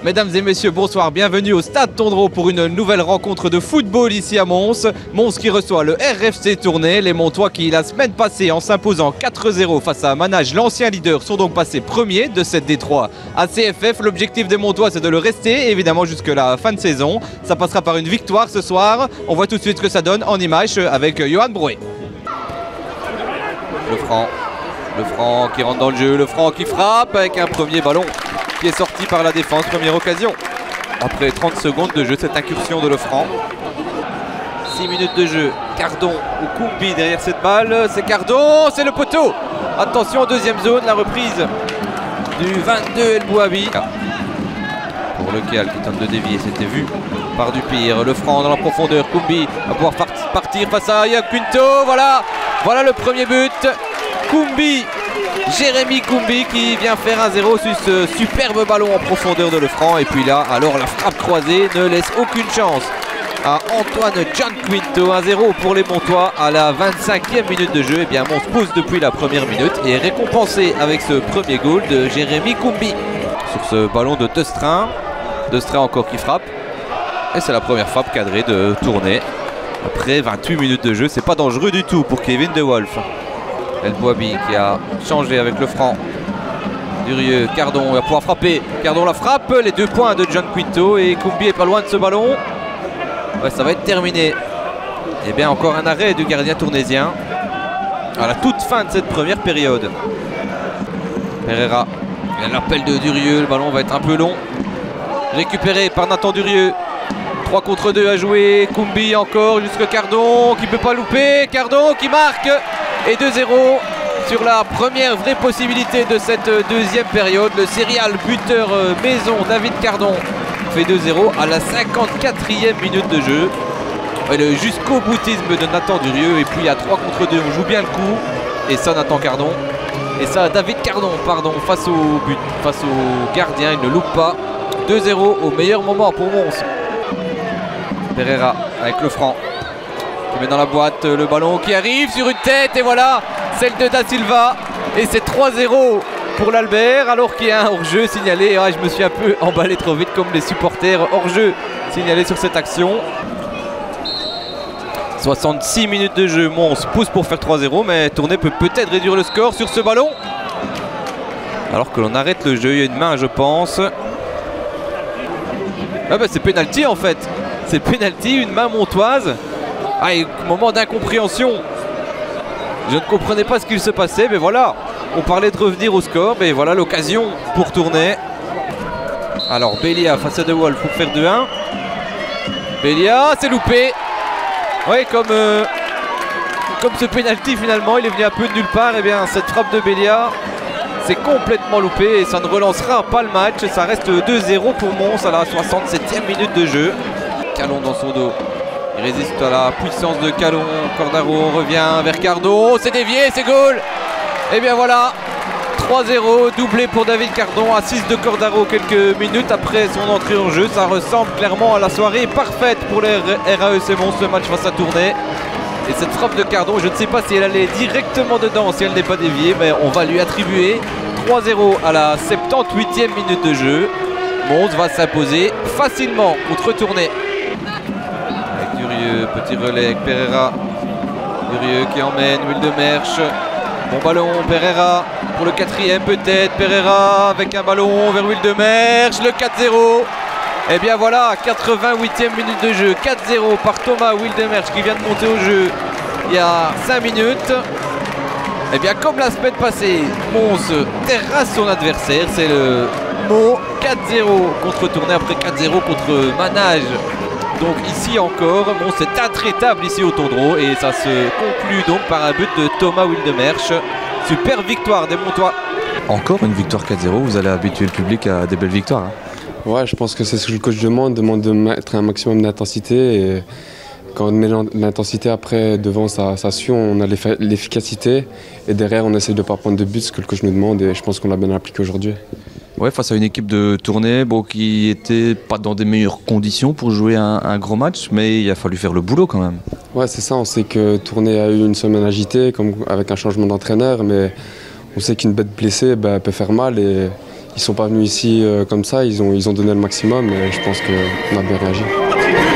Mesdames et messieurs, bonsoir, bienvenue au Stade Tondreau pour une nouvelle rencontre de football ici à Mons. Mons qui reçoit le RFC Tournai. Les Montois qui, la semaine passée, en s'imposant 4-0 face à Manage, l'ancien leader, sont donc passés premiers de cette D3 à CFF. L'objectif des Montois, c'est de le rester, évidemment, jusque la fin de saison. Ça passera par une victoire ce soir. On voit tout de suite ce que ça donne en image avec Johan Brouet. Le Franc qui rentre dans le jeu, le Franc qui frappe avec un premier ballon qui est sorti par la défense, première occasion. Après 30 secondes de jeu, cette incursion de Lefranc. 6 minutes de jeu, Cardon ou Koumbi derrière cette balle, c'est Cardon, c'est le poteau. Attention, deuxième zone, la reprise du 22 El Bouhabi. Pour lequel qui tente de dévier, c'était vu par Dupire. Lefranc dans la profondeur, Koumbi va pouvoir partir face à Yann Quinto, voilà le premier but. Koumbi, Jérémy Koumbi qui vient faire 1-0 sur ce superbe ballon en profondeur de Lefranc. Et puis là, alors la frappe croisée ne laisse aucune chance à Antoine Gianquinto. 1-0 pour les Montois à la 25e minute de jeu. Et bien Mons pousse depuis la première minute et est récompensé avec ce premier goal de Jérémy Koumbi. Sur ce ballon de Destrin encore qui frappe. Et c'est la première frappe cadrée de Tournai. Après 28 minutes de jeu, c'est pas dangereux du tout pour Kevin De Wolf. El Bouhabi qui a changé avec Lefranc. Durieux, Cardon va pouvoir frapper. Cardon la frappe, les 2 points de Gianquinto et Koumbi est pas loin de ce ballon. Ouais, ça va être terminé. Et bien encore un arrêt du gardien tournaisien à la toute fin de cette première période. Pereira, il y a l'appel de Durieux, le ballon va être un peu long. Récupéré par Nathan Durieux. 3 contre 2 à jouer, Koumbi encore jusque Cardon qui ne peut pas louper, Cardon qui marque et 2-0 sur la première vraie possibilité de cette deuxième période. Le serial buteur maison David Cardon fait 2-0 à la 54e minute de jeu. Et le jusqu'au boutisme de Nathan Durieux et puis à 3 contre 2 on joue bien le coup et ça Nathan Cardon et ça David Cardon face au but, face au gardien, il ne loupe pas. 2-0 au meilleur moment pour Mons. Pereira avec Lefranc qui met dans la boîte le ballon qui arrive sur une tête et voilà celle de Da Silva et c'est 3-0 pour l'Albert alors qu'il y a un hors-jeu signalé. Je me suis un peu emballé trop vite comme les supporters. Hors-jeu signalé sur cette action. 66 minutes de jeu, Mons pousse pour faire 3-0 mais Tournai peut peut-être réduire le score sur ce ballon alors que l'on arrête le jeu. Il y a une main je pense. C'est pénalty en fait. C'est pénalty, une main montoise. Et moment d'incompréhension. Je ne comprenais pas ce qu'il se passait, mais voilà. On parlait de revenir au score, mais voilà l'occasion pour Tournai. Alors Bélia face à De Wolf pour faire 2-1. Bélia, c'est loupé. Oui, comme ce pénalty finalement, il est venu un peu de nulle part. Et bien cette frappe de Bélia, c'est complètement loupé et ça ne relancera pas le match. Ça reste 2-0 pour Mons à la 67e minute de jeu. Calon dans son dos. Il résiste à la puissance de Calon. Cordaro revient vers Cardon. C'est dévié, c'est goal. Et bien voilà. 3-0, doublé pour David Cardon. Assist de Cordaro quelques minutes après son entrée en jeu. Ça ressemble clairement à la soirée parfaite pour les RAEC Mons, ce match face à Tournai. Et cette frappe de Cardon, je ne sais pas si elle allait directement dedans, si elle n'est pas déviée, mais on va lui attribuer 3-0 à la 78e minute de jeu. Mons va s'imposer facilement contre Tournai. Avec Durieux, petit relais avec Pereira. Durieux qui emmène Wildemersch. Bon ballon, Pereira pour le 4e peut-être. Pereira avec un ballon vers Wildemersch, le 4-0. Et bien voilà, 88e minute de jeu, 4-0 par Thomas Wildemersch qui vient de monter au jeu il y a 5 minutes. Et bien comme la semaine passée, Mons terrasse son adversaire, c'est le mot. 4-0 contre Tournai après 4-0 contre Manage. Donc ici encore, Mons est intraitable ici au Tondreau et ça se conclut donc par un but de Thomas Wildemersch. Super victoire des Montois. Encore une victoire 4-0, vous allez habituer le public à des belles victoires. Ouais, je pense que c'est ce que le coach demande de mettre un maximum d'intensité et quand on met l'intensité après devant ça suit, on a l'efficacité et derrière on essaie de ne pas prendre de but, ce que le coach nous demande et je pense qu'on l'a bien appliqué aujourd'hui. Ouais, face à une équipe de Tournai qui était pas dans des meilleures conditions pour jouer un gros match, mais il a fallu faire le boulot quand même. Ouais, c'est ça, on sait que Tournai a eu une semaine agitée avec un changement d'entraîneur, mais on sait qu'une bête blessée peut faire mal et Ils sont pas venus ici comme ça, ils ont donné le maximum et je pense qu'on a bien réagi.